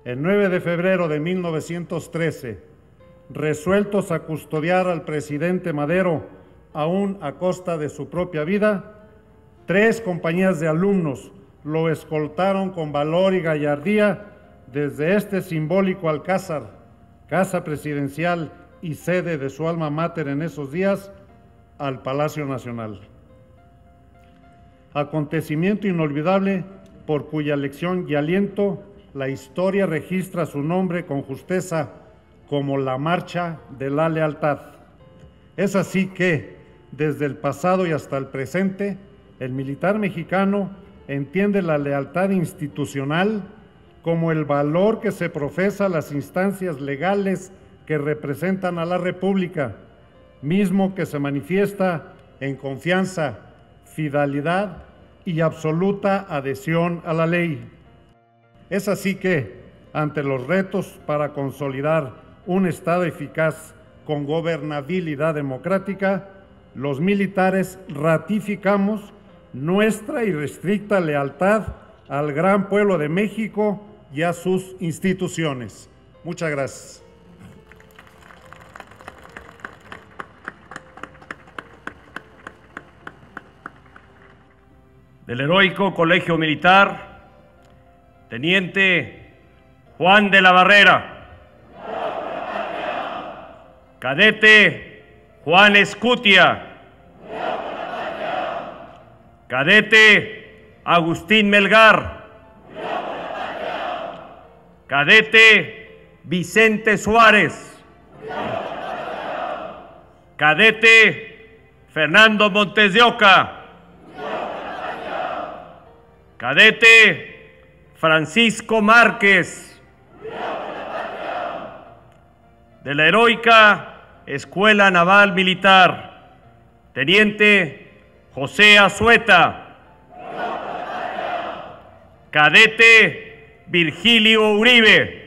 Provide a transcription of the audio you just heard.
El 9 de febrero de 1913, resueltos a custodiar al presidente Madero, aún a costa de su propia vida, 3 compañías de alumnos lo escoltaron con valor y gallardía desde este simbólico alcázar, casa presidencial y sede de su alma mater en esos días, al Palacio Nacional. Acontecimiento inolvidable por cuya lección y aliento la historia registra su nombre con justeza como la Marcha de la Lealtad. Es así que, desde el pasado y hasta el presente, el militar mexicano entiende la lealtad institucional como el valor que se profesa a las instancias legales que representan a la República, mismo que se manifiesta en confianza, fidelidad y absoluta adhesión a la ley. Es así que, ante los retos para consolidar un Estado eficaz con gobernabilidad democrática, los militares ratificamos nuestra irrestricta lealtad al gran pueblo de México y a sus instituciones. Muchas gracias. Del Heroico Colegio Militar, Teniente Juan de la Barrera. Cadete Juan Escutia. Cadete Agustín Melgar. Cadete Vicente Suárez. Cadete Fernando Montes de Oca. Cadete Francisco Márquez. De la Heroica Escuela Naval Militar, Teniente José Azueta. Cadete Virgilio Uribe.